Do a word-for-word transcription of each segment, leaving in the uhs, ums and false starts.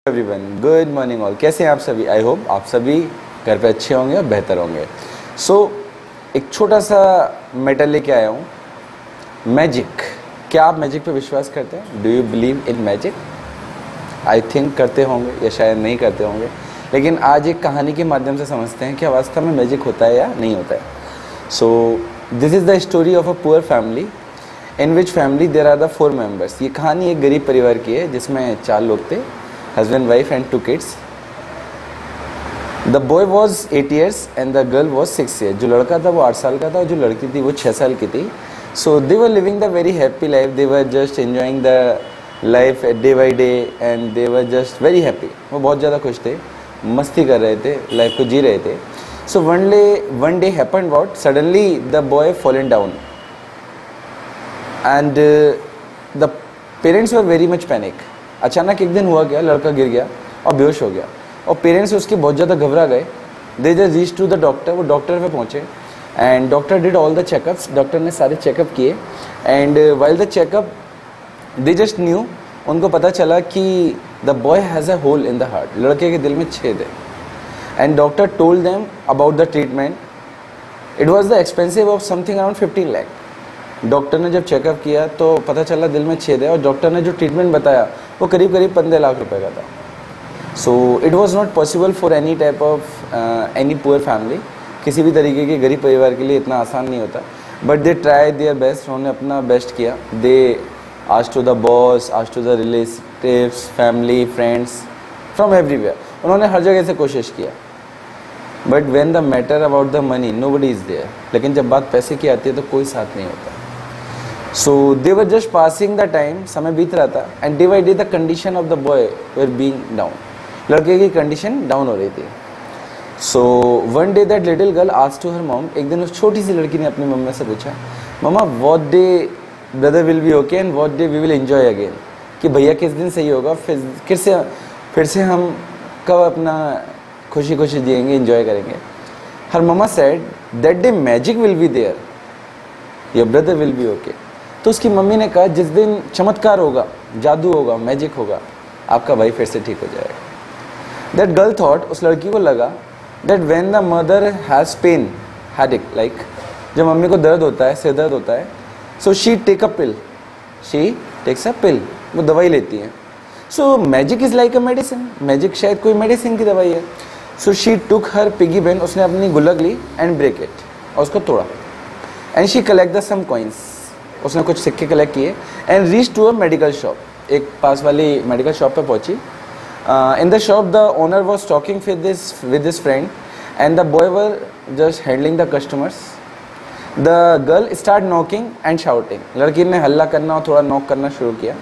Everyone, good morning all. कैसे हैं आप सभी? आई होप आप सभी घर पे अच्छे होंगे और बेहतर होंगे। सो so, एक छोटा सा मैटर लेके आया हूँ, मैजिक। क्या आप मैजिक पे विश्वास करते हैं? Do you believe in magic? I think करते होंगे या शायद नहीं करते होंगे, लेकिन आज एक कहानी के माध्यम से समझते हैं कि वास्तव में मैजिक होता है या नहीं होता है। So this is the story of a poor family in which family there are the four members. ये कहानी एक गरीब परिवार की है जिसमें चार लोग थे, husband, wife and two kids. The boy was eight years and the girl was six years. जो लड़का था वो आठ साल का था और जो लड़की थी वो छः साल की थी. So they were living the very happy life. They were just enjoying the life day by day and they were just very happy. वो बहुत ज़्यादा खुश थे, मस्ती कर रहे थे, लाइफ को जी रहे थे. So one day one day happened what? Suddenly the boy fallen down and uh, the parents were very much panic. अचानक एक दिन हुआ क्या, लड़का गिर गया और बेहोश हो गया और पेरेंट्स उसके बहुत ज़्यादा घबरा गए. They just reach to the doctor. वो डॉक्टर पे पहुँचे and doctor did all the checkups. Doctor ने सारे चेकअप किए and while the checkup they just knew, उनको पता चला कि the boy has a hole in the heart. लड़के के दिल में छेद है. And doctor told them about the treatment. It was the expensive of something around fifteen lakh. Doctor ने जब चेकअप किया तो पता चला दिल में छेद है और डॉक्टर ने जो ट्रीटमेंट बताया वो करीब करीब पंद्रह लाख रुपए का था. So it was not possible for any type of any poor family. किसी भी तरीके के गरीब परिवार के लिए इतना आसान नहीं होता. But they try their best. उन्होंने अपना बेस्ट किया. They asked to the boss, asked to the relatives, family, friends from everywhere. उन्होंने हर जगह से कोशिश किया. But when the matter about the money nobody is there. लेकिन जब बात पैसे की आती है तो कोई साथ नहीं होता. So they were just passing the time. समय बीत रहा था and day by day the condition of the boy were being down. लड़के की कंडीशन डाउन हो रही थी. So one day that little girl asked to her mom. एक दिन उस छोटी सी लड़की ने अपनी मम्मी से पूछा, mama what day brother will be okay and what day we will enjoy again. कि भैया किस दिन सही होगा, फिर फिर से फिर से हम कब अपना खुशी खुशी जिएंगे, एंजॉय करेंगे. हर mama said that day magic will be there, your brother will be okay. तो उसकी मम्मी ने कहा जिस दिन चमत्कार होगा, जादू होगा, मैजिक होगा, आपका भाई फिर से ठीक हो जाएगा. दैट गर्ल थॉट, उस लड़की को लगा that when the mother has pain, headache, like जब मम्मी को दर्द होता है, सिर दर्द होता है, so she take a pill. She takes a pill. वो दवाई लेती हैं. So magic is like a medicine. Magic शायद कोई मेडिसिन की दवाई है. So she took her piggy bank. उसने अपनी गुल्लक ली एंड ब्रेक इट और उसको तोड़ा. And she collect the some coins. उसने कुछ सिक्के कलेक्ट किए and reach to a medical shop. एक पास वाली मेडिकल शॉप पे पहुंची. In the shop the owner was talking with this with this friend and the boy were just handling the customers. The girl start knocking and shouting. लड़की ने हल्ला करना और थोड़ा नॉक करना शुरू किया.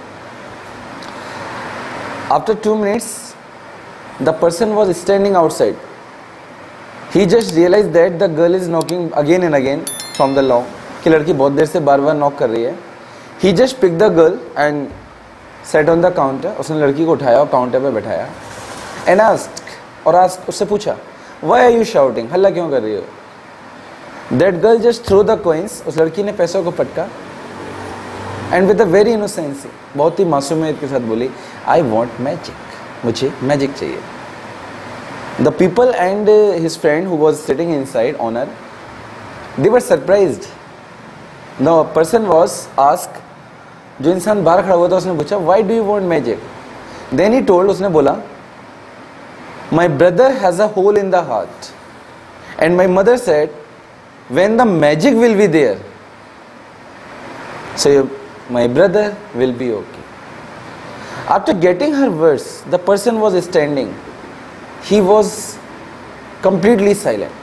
After two minutes the person was standing outside. He just realise that the girl is knocking again and again from the long. कि लड़की बहुत देर से बार बार नॉक कर रही है. He just pick the girl and set on the counter. उसने लड़की को उठाया और काउंटर पे बैठाया. एंड आस्क्ड, और आस्क्ड, उससे पूछा, व्हाई आर यू शाउटिंग, हल्ला क्यों कर रही हो. That girl just throw the coins. उस लड़की ने पैसों को पटका and with a very innocency, बहुत ही मासूमियत के साथ बोली, आई वॉन्ट मैजिक, मुझे मैजिक चाहिए. The people and his friend who was sitting inside owner, they were surprised. No person was ask, जो इंसान बाहर खड़ा हुआ था उसने पूछा, why do you want magic. Then he told, उसने बोला, my brother has a hole in the heart and my mother said when the magic will be there, so my brother will be okay. After getting her words the person was standing. He was completely silent.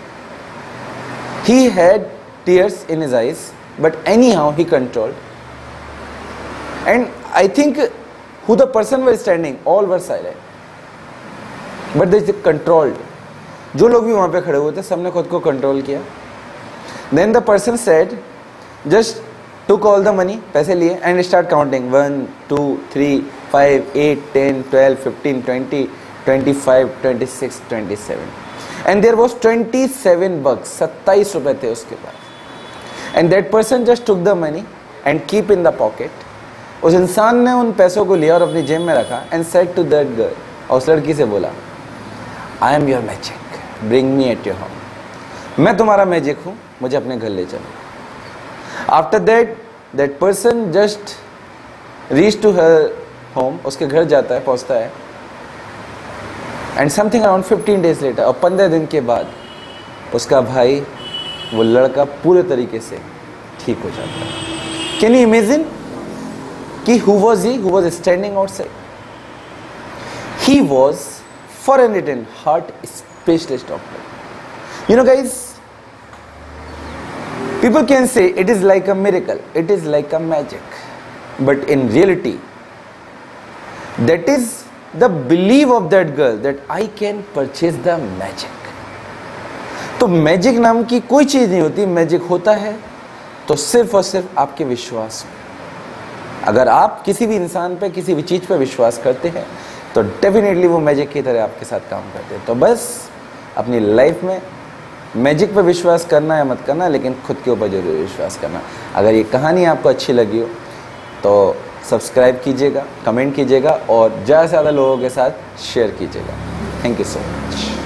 He had tears in his eyes, but anyhow he controlled. And I think who the person was standing, all were silent, but they controlled. जो लोग भी वहाँ पे खड़े हुए थे सबने खुद को कंट्रोल किया. Then the person said, just took all the money, पैसे लिए and start counting one, two, three, five, eight, ten, twelve, fifteen, twenty, twenty-five, twenty-six, twenty-seven, and there was twenty-seven bucks. सत्ताईस रुपए थे उसके पास. And that person just took the money and keep in the pocket. उस इंसान ने उन पैसों को लिया और अपनी जेब में रखा and said to that girl, और उस लड़की से बोला, I am your magic, bring me at your home. मैं तुम्हारा मैजिक हूँ, मुझे अपने घर ले चलो। After that that person just reach to her home, उसके घर जाता है, पहुँचता है, and something around fifteen days later, और पंद्रह दिन के बाद उसका भाई, वो लड़का पूरे तरीके से ठीक हो जाता है। कैन यू इमेजिन कि who was he who was standing outside? He was foreign return heart specialist doctor. You know guys, people can say it is like a miracle, it is like a magic, but in reality that is the belief of that girl that I can purchase the magic. तो magic नाम की कोई चीज नहीं होती, magic होता है तो सिर्फ और सिर्फ आपके विश्वास में। अगर आप किसी भी इंसान पे, किसी भी चीज पे विश्वास करते हैं तो डेफिनेटली वो मैजिक की तरह आपके साथ काम करते हैं। तो बस अपनी लाइफ में मैजिक पे विश्वास करना या मत करना, लेकिन खुद के ऊपर जरूर विश्वास करना। अगर ये कहानी आपको अच्छी लगी हो तो सब्सक्राइब कीजिएगा, कमेंट कीजिएगा और ज़्यादा से ज़्यादा लोगों के साथ शेयर कीजिएगा। Thank you so much.